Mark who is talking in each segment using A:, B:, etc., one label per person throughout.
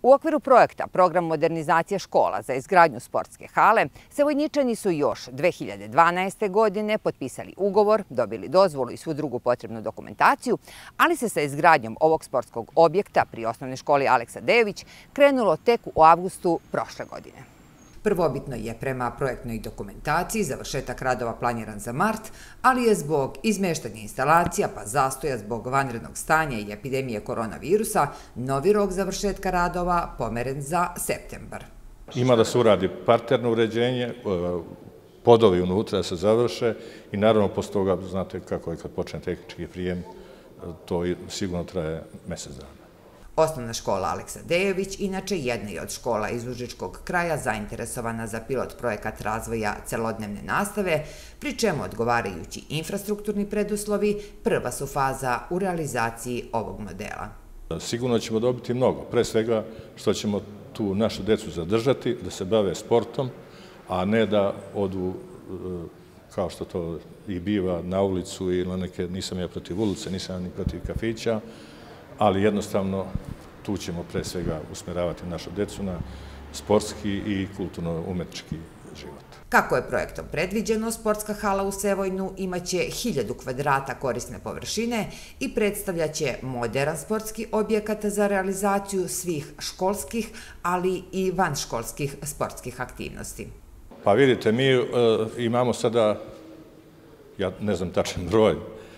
A: U okviru projekta Program modernizacije škola za izgradnju sportske hale, Sevojničani su još 2012. godine potpisali ugovor, dobili dozvolu i svu drugu potrebnu dokumentaciju, ali se sa izgradnjom ovog sportskog objekta pri osnovnoj školi Aleksa Dejović krenulo tek u avgustu prošle godine. Prvobitno je prema projektnoj dokumentaciji završetak radova planiran za mart, ali je zbog izmeštanja instalacija pa zastoja zbog vanrednog stanja i epidemije koronavirusa novi rok završetka radova pomeren za septembar.
B: Ima da se uradi parterno uređenje, podovi unutra da se završe i naravno posle toga, znate kako je kad počne tehnički prijem, to sigurno traje mjesec dana.
A: Osnovna škola Aleksa Dejović inače jedna je od škola iz Užičkog kraja zainteresovana za pilot projekat razvoja celodnevne nastave, pri čemu odgovarajući infrastrukturni preduslovi prva su faza u realizaciji ovog modela.
B: Sigurno ćemo dobiti mnogo, pre svega što ćemo tu našu decu zadržati, da se bave sportom, a ne da odu, kao što to i biva, na ulicu ili neke, nisam ja protiv ulice, nisam ni protiv kafića, ali jednostavno tu ćemo pre svega usmeravati našu decu na sportski i kulturno-umetnički život.
A: Kako je projektom predviđeno, sportska hala u Sevojnu imaće 1000 kvadrata korisne površine i predstavljaće moderan sportski objekat za realizaciju svih školskih, ali i vanškolskih sportskih aktivnosti.
B: Pa vidite, mi imamo sada, ja ne znam tačan broj,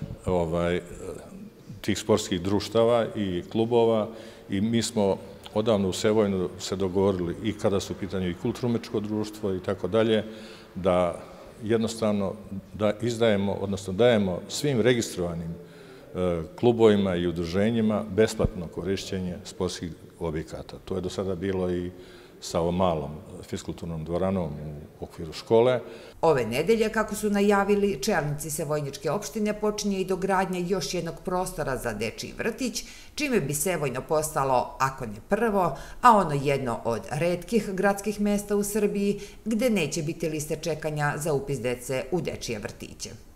B: tih sportskih društava i klubova i mi smo odavno u Sevojnu se dogovorili i kada su u pitanju i kulturno-umetničko društvo i tako dalje, da jednostavno da izdajemo, odnosno dajemo svim registrovanim klubovima i udruženjima besplatno korišćenje sportskih objekata. To je do sada bilo i sa ovom malom fiskulturnom dvoranom u okviru škole.
A: Ove nedelje, kako su najavili čelnici Sevojničke opštine, počinje i dogradnja još jednog prostora za dečiji vrtić, čime bi Sevojno postalo, ako ne prvo, a ono jedno od retkih gradskih mesta u Srbiji, gde neće biti liste čekanja za upis dece u dečije vrtiće.